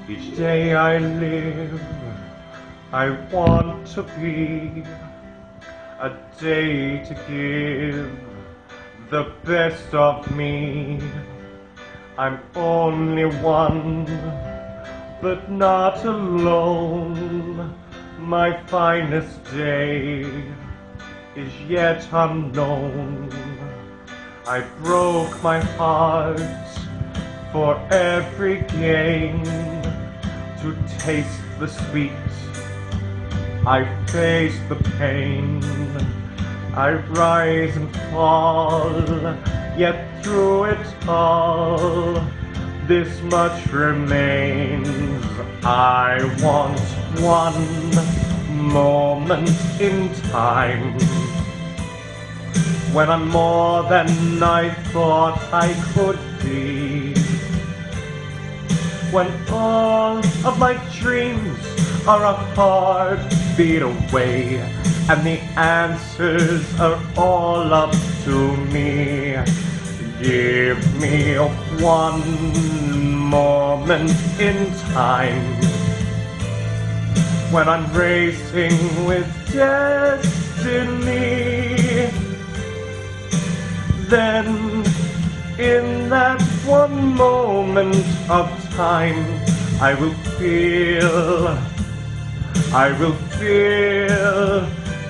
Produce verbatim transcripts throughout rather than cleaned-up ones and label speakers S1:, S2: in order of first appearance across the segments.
S1: Each day I live, I want to be a day to give the best of me. I'm only one, but not alone. My finest day is yet unknown. I broke my heart for every gain to taste the sweet. I face the pain, I rise and fall, yet through it all, this much remains. I want one moment in time when I'm more than I thought I could be, when all of my dreams are a heartbeat away, and the answers are all up to me. Give me one moment in time when I'm racing with destiny. Then, in that one moment of time, I will feel, I will feel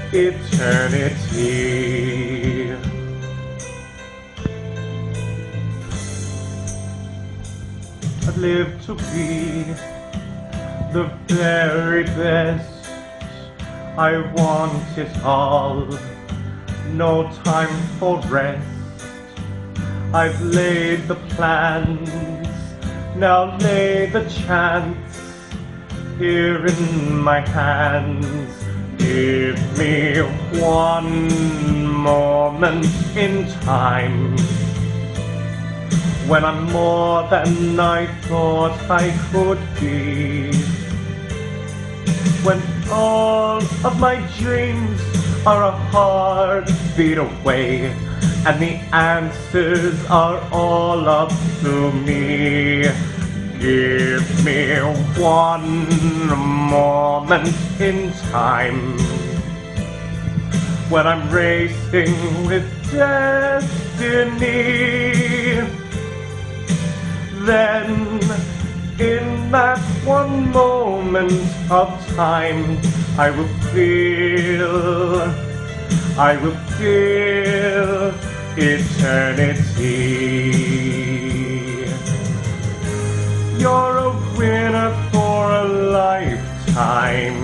S1: eternity. I'd live to be the very best. I want it all, no time for rest. I've laid the plans, now lay the chance here in my hands. Give me one moment in time when I'm more than I thought I could be, when all of my dreams are a heartbeat away, and the answers are all up to me. Give me one moment in time when I'm racing with destiny. Then, in that one moment of time, I will feel, I will feel eternity. You're a winner for a lifetime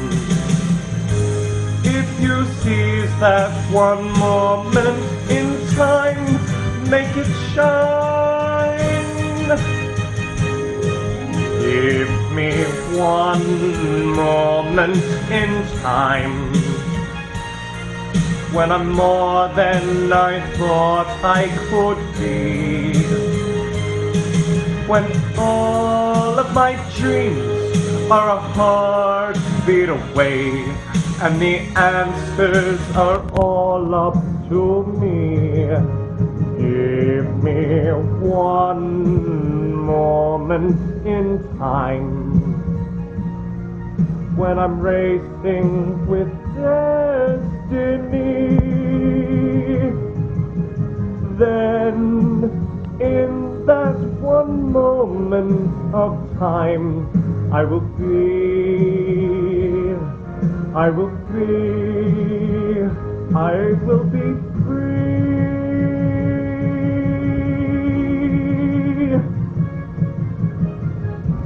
S1: if you seize that one moment in time. Make it shine. Give me one moment in time when I'm more than I thought I could be, when all of my dreams are a heartbeat away, and the answers are all up to me. Give me one moment in time when I'm racing with destiny. Then, in that one moment of time, I will feel, I will feel, I will be free.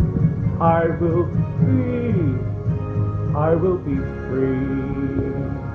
S1: I will be, I will be free.